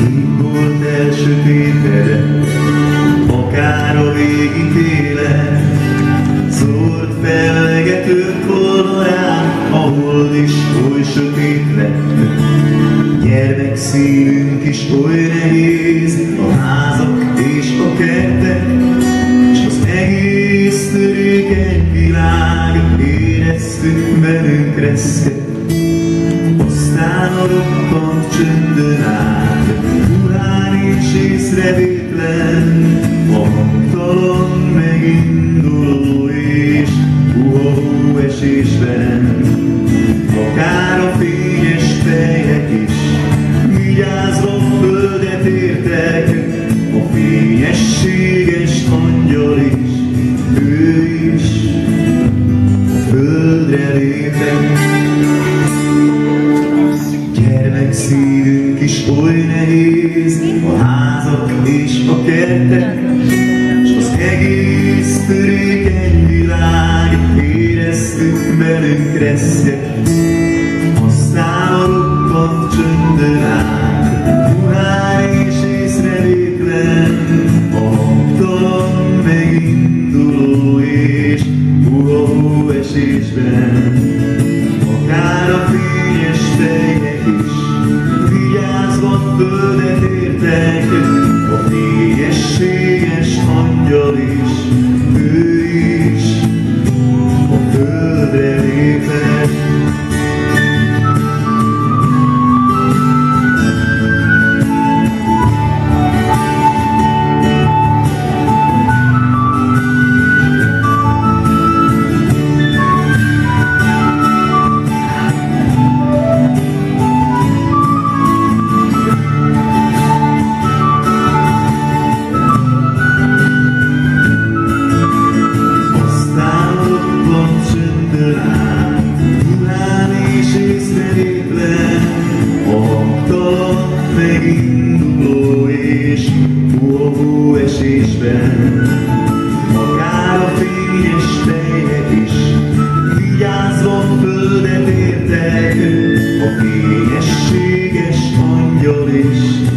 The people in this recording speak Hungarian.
Volt elsötétedett, akár a végítélet, szórt fellegető kolorán, a hold is oly sötét lett. Gyermekszívünk is oly nehéz, a házak és a kertek, s az egész törékeny világ, éreztük velünk reszket. Aztán a roppant csöndön át, urán és észrevétlen, a hangtalan meginduló és puhó esésben. Akár a fényes fejek is, vigyázva földet értek, a fényességes angyal is, ő is a földre lépett. Gyermekszívünk is oly nehéz, a házak és a kertek, s az egész törékeny világ, éreztük velünk reszket. Aztán a roppant csöndön át, puhán és észrevétlen, a hangtalan meginduló és puhó esésben. Akár a fényes fejek is, vigyázva földet értek, a fényességes angyal is, ő is a földre lépett. Meginduló és puhó esésben, akár a fényes fejek is, vigyázva földet értek, a fényességes angyal is.